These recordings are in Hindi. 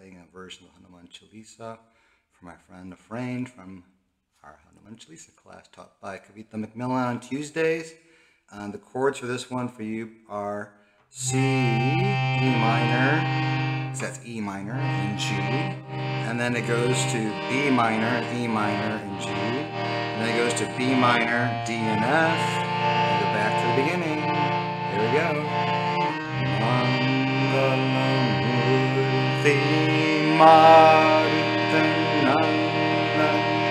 playing a version of Hanuman Chalisa for my friend Afrain from our Hanuman Chalisa class taught by Kavita McMillan on Tuesdays. And the chords for this one for you are C, E minor, so that's E minor and G, and then it goes to B minor, E minor, and G, and then it goes to B minor, D, and F, and go back to the beginning. Here we go. Mangalamurti Marutananda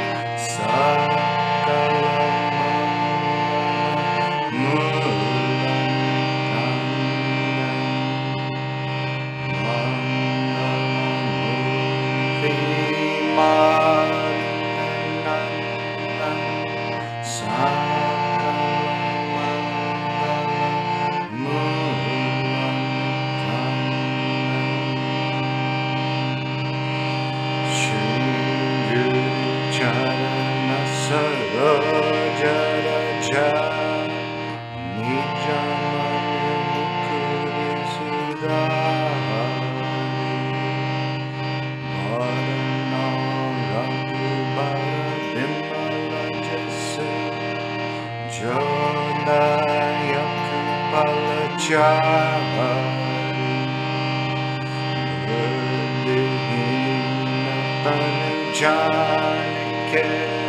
Janike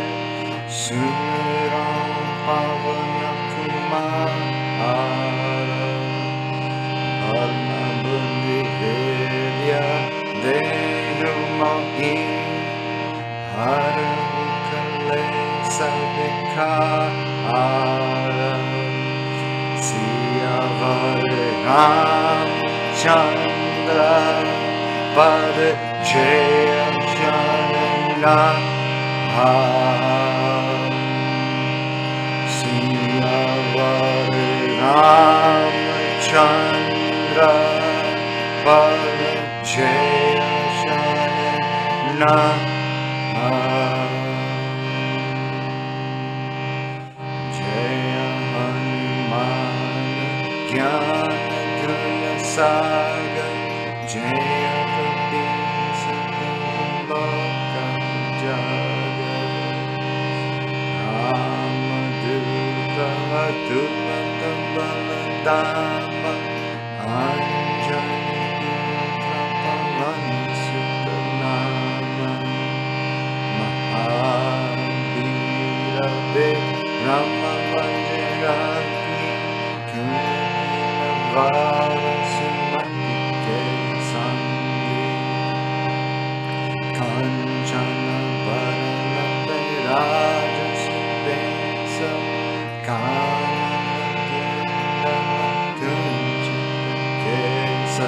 Sumiram Pavana Kumara Balabuddhi Vidya Denumahi Harukale Sabikara Siyavariham Chandra Pad Jaya Janana Ramachandra Parajaya Janana Jaya Hanuman Jnana Guna Saga Jaya Kapisa Loka Jaga Ramaduta Atulata Baladama Anjani Pavana Sutanama Mahavira Rama Vanjaragni Kunina Vara Sumatike Sanghi Kanchana Varana Raja Sudesa Kanana Kunchita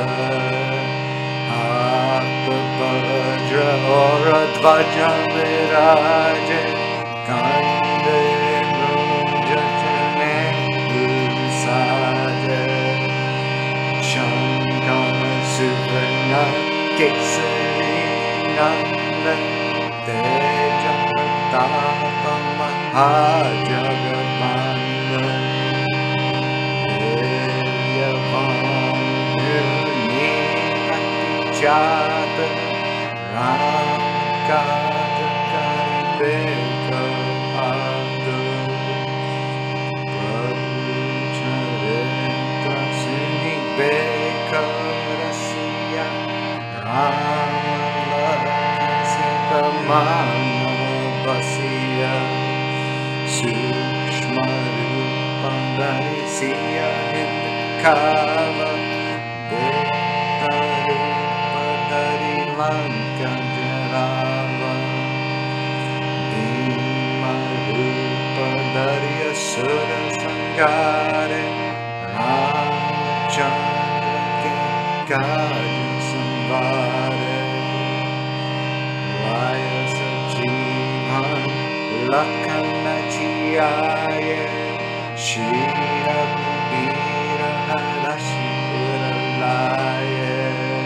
Apabhadra Oradvaja Viraja Kande Mujatane Usaja Shankara Suvarna Kesari Nanda Teja Pratapa Mahajagavanda Devyavamuni Jata Ramkaja Karibeka Adu Prabhu Charita Sini Beka Rasiya Ramala Sita Mana Basiya Sushma Rupandari Siya Hindakava Beta Rupadari Lanka Jarava Bhima Rupadari Asura Sangare Ramachandra Kaja Sambhare Laya Sajivan Lakana Jiyaye Shira Bhira Harashipura Laye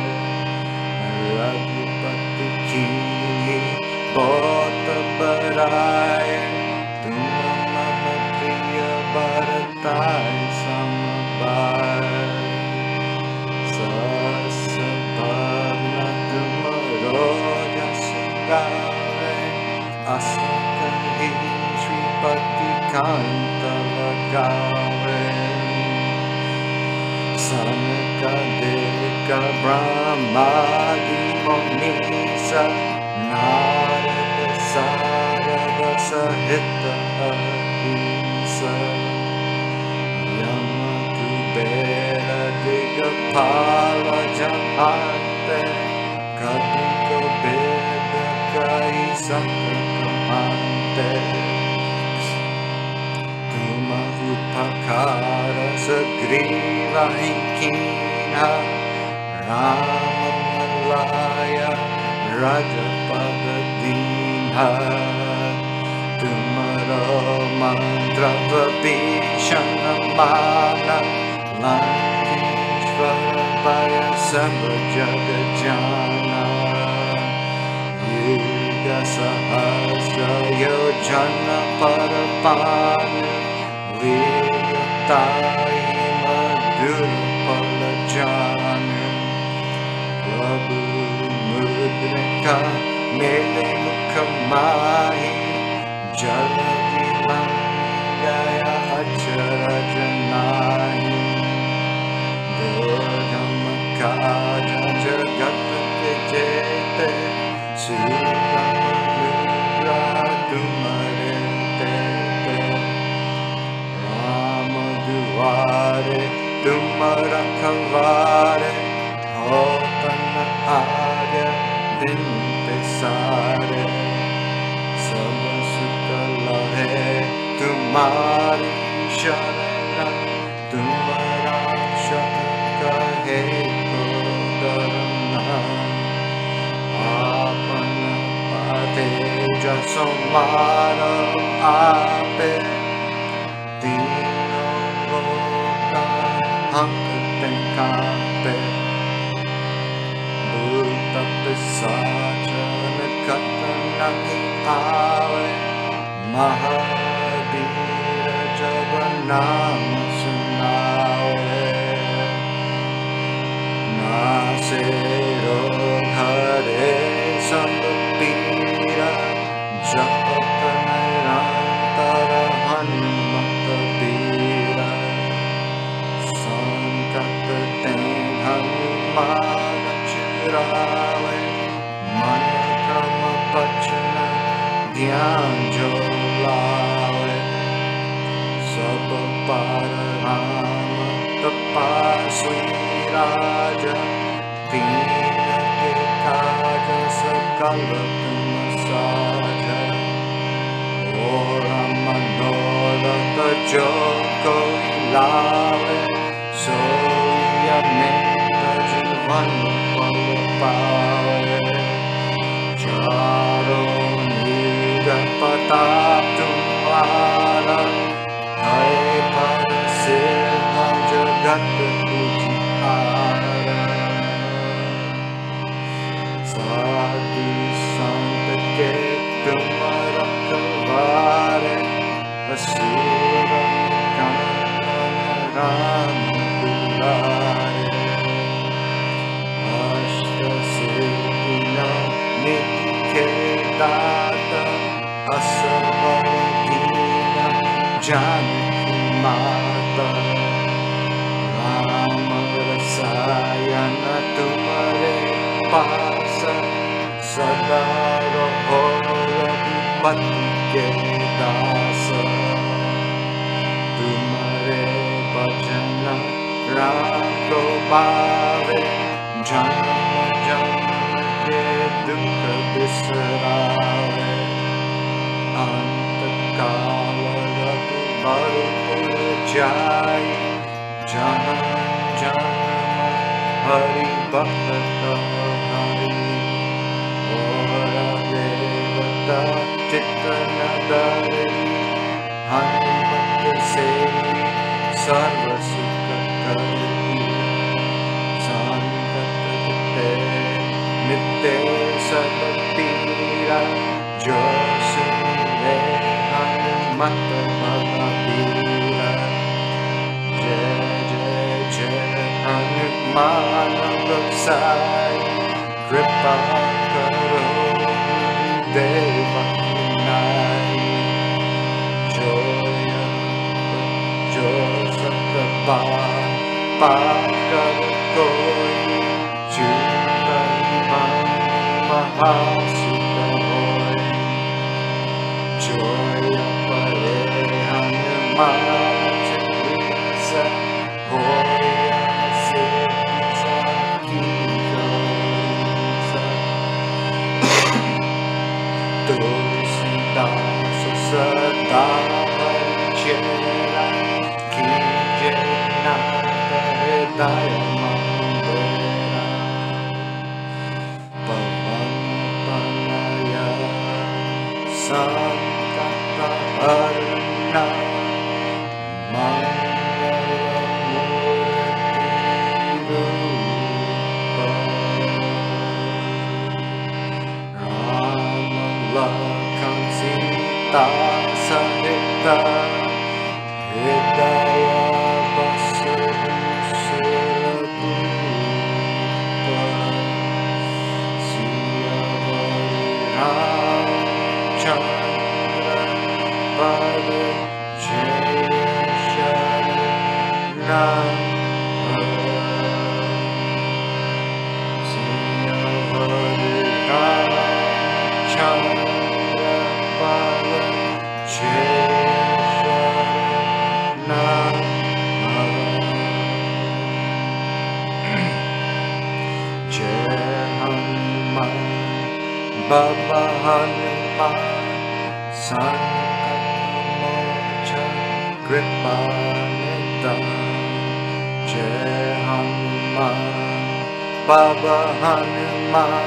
Raghupati Kini Bota Baraye Tumama Priya Bharatai Samabhar Sasabhavna Tumama गावे, असा कही श्रीपति कांत लगावे। सनकादिक ब्रह्मादि मुनीसा, नारद सारद सहित अहिसा। यम कुबेर दिगपाल जहांते, कपिक वेद कहि सकमांते। तुम उपकार सुग्रीव ही कीन्हा, राम लाय राजपद दीन्हा। तुमरो मंत्र विभीषण माना, लंकेश्वर भय सब जग जाना। युग सहस्र योजन पर भानु, वीरताई मधुर फल जानु। प्रभु मुद्रिका मेले मुख माही, जल दिलांग गया अचरज नाहि। दुर्गम काज जगत के जेते, सुगम अनुग्रह तुम्हारे तेते। राम दुआरे तुम रखवारे, होतन आर्य दिन पेसारे। सब सुख लहे तुम्हारी शरण, तुम रक्षक कहे को डरना। आपन पाते जसो मारो आपे, तीनों लोका हंकते कांपे। भूत पिशाच निकट नहीं आवे, महावीर जब नाम सुनावे। नासे रोग हरे सब पीरा, जपत निरंतर हनुमत बीरा। संकट ते हनुमान छुड़ावे, मन क्रम बचन ध्यान जो लावे। सब पर राम तपस्वी राजा, दीन के काज सकल तुम साजा। और मनोरथ जो कोई लावे, सोई अमित जीवन फल पावे। चारों युग प्रताप तुम्हारा, है पर सिद्ध जगत तुझारा। साधु संत के तुम रखवारे, असुर निकंदन राम दुलारे। अष्ट सिद्धि निधि के दाता, असबर दीन जानकी माता। राम रसायन तुम्हारे पास, सदा रहो रघुपति के दास। तुम्हारे भजन राम को पावे, जन्म जन्म के दुख बिसरावे। अंत काल रघुबर जाई, जन्म जन्म हरि भक्त कहाई। और देवता चित्त न डरे, हनुमत से सर्व सुख करी। संकट ते नित्य सब पीरा, जो सुने हनुमत बलबीरा। जय जय जय हनुमान गोसाई, कृपा करो Deva Nai Joya Josata Pakadakoi Jutai Mahasika Hoi Joya Pare Hanumanjalisa Hoya Sita Kikosa Dosita Sosada Chera Kijena Daya Mandera Pavanapalaya Santa Aruna Mangalamurti Rupa Rama Sita Sahita Hidaya Vasudhusurapupa Siyavari Ramchandra Pada Jaya Sharanam Siyavari Ramchandra Pada Baba Hanuman Sankatamochan Kripanidam Jai Hanuman Baba Hanuman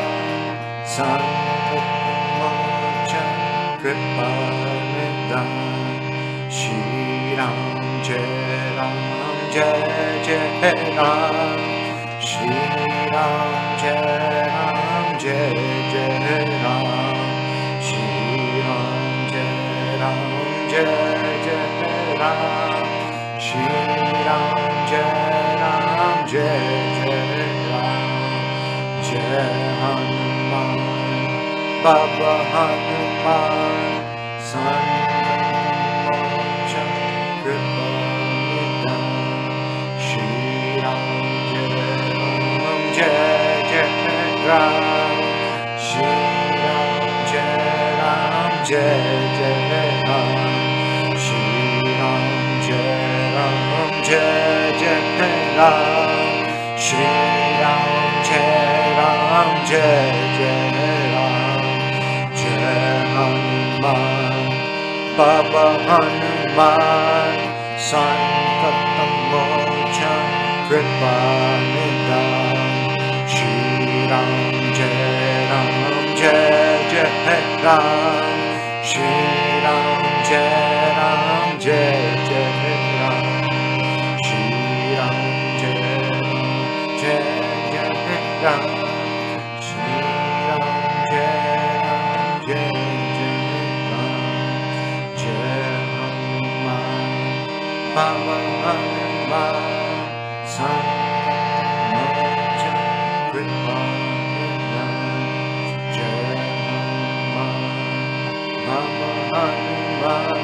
Sankatamochan Kripanidam Shri Ram Jai Ram Jai Jai Ram Shri Ram Jai Ram Jai Jai Ram Shri Ram Jai Ram Jai Jai Ram Shri Ram Jai Ram Jai Jai Ram Jai Hanuman Baba Hanuman Sankatamochan Kripanidam Shri Ram Jai Jai Ram Shri Ram Jai Ram Jai Jai Ram Shri Ram Jai Ram Jai Jai Ram Shri Ram Jai Ram Jai Jai Ram Jai Hanuman Baba Hanuman Sankatamochan Kripanidam Shri Ram Jai Ram Jai Jai Ram Shri Ram Jai Ram Jai Jai Ram Shri Ram Jai Ram Jai Jai Ram Shri Ram Jai Ram Jai Jai Ram Jai Hanuman Baba Hanuman Sankatamochan Kripanidam Jai Hanuman Baba Hanuman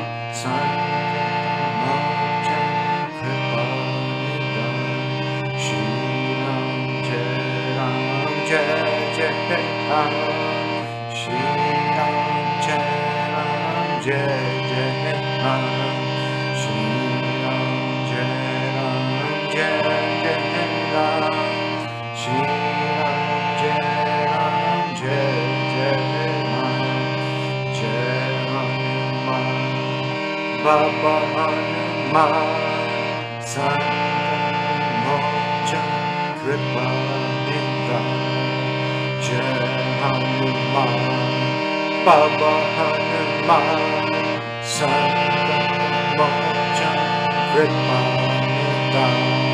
Sankatamochan Kripanidam Shri Ram Jai Ram Jai Jai Ram Shri Ram Jai Ram Jai Jai Ram Shri Ram Jai Ram Jai Jai Ram Shri Ram Jai Ram Jai Jai Ram Jai Hanuman Baba Hanuman Sankatamochan Kripanidam Jai Hanuman Baba Hanuman Sankatamochan Kripanidam